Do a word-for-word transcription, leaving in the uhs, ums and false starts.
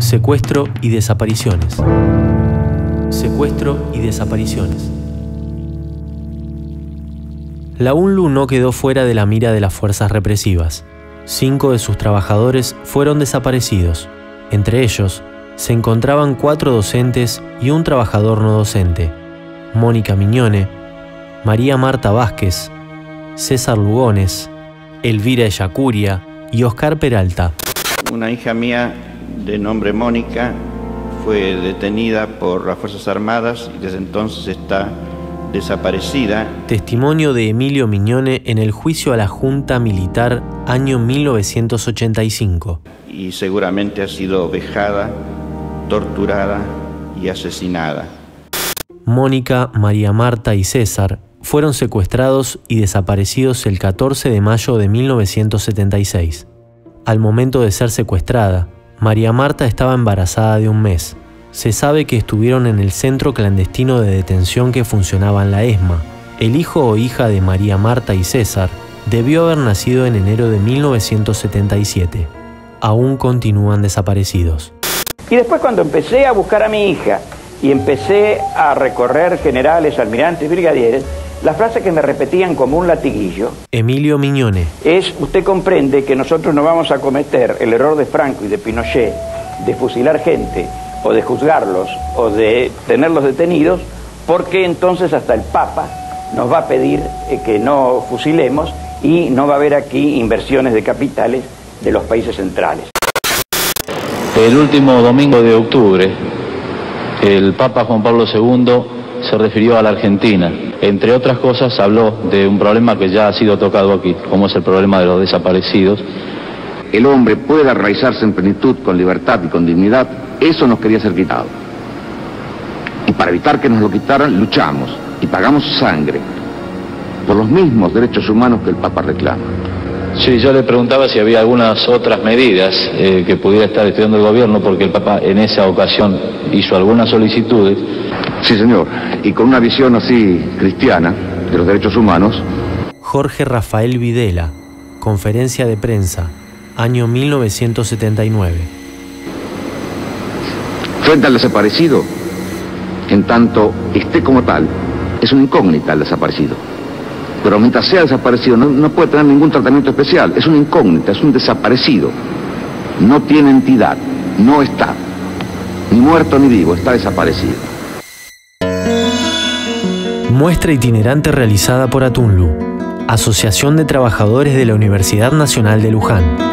Secuestro y desapariciones. Secuestro y desapariciones. La UNLU no quedó fuera de la mira de las fuerzas represivas. Cinco de sus trabajadores fueron desaparecidos. Entre ellos, se encontraban cuatro docentes y un trabajador no docente: Mónica Miñone, María Marta Vázquez, César Lugones, Elvira Ellacuria y Oscar Peralta. Una hija mía de nombre Mónica fue detenida por las Fuerzas Armadas y desde entonces está desaparecida. Testimonio de Emilio Miñone en el juicio a la Junta Militar año mil novecientos ochenta y cinco. Y seguramente ha sido vejada, torturada y asesinada. Mónica, María Marta y César fueron secuestrados y desaparecidos el catorce de mayo de mil novecientos setenta y seis. Al momento de ser secuestrada, María Marta estaba embarazada de un mes. Se sabe que estuvieron en el centro clandestino de detención que funcionaba en la ESMA. El hijo o hija de María Marta y César debió haber nacido en enero de mil novecientos setenta y siete. Aún continúan desaparecidos. Y después, cuando empecé a buscar a mi hija y empecé a recorrer generales, almirantes, brigadieres, la frase que me repetían como un latiguillo Emilio Miñone es: usted comprende que nosotros no vamos a cometer el error de Franco y de Pinochet de fusilar gente o de juzgarlos o de tenerlos detenidos, porque entonces hasta el Papa nos va a pedir eh, que no fusilemos y no va a haber aquí inversiones de capitales de los países centrales. El último domingo de octubre, el Papa Juan Pablo segundo se refirió a la Argentina. Entre otras cosas, habló de un problema que ya ha sido tocado aquí, como es el problema de los desaparecidos. El hombre pueda realizarse en plenitud, con libertad y con dignidad, eso nos quería ser quitado. Y para evitar que nos lo quitaran, luchamos y pagamos sangre por los mismos derechos humanos que el Papa reclama. Sí, yo le preguntaba si había algunas otras medidas eh, que pudiera estar estudiando el gobierno, porque el Papa en esa ocasión hizo algunas solicitudes. Sí, señor, y con una visión así cristiana de los derechos humanos. Jorge Rafael Videla, conferencia de prensa, año mil novecientos setenta y nueve. Frente al desaparecido, en tanto esté como tal, es una incógnita el desaparecido. Pero mientras sea desaparecido no, no puede tener ningún tratamiento especial. Es una incógnita, es un desaparecido. No tiene entidad, no está. Ni muerto ni vivo, está desaparecido. Muestra itinerante realizada por ATUNLU, Asociación de Trabajadores de la Universidad Nacional de Luján.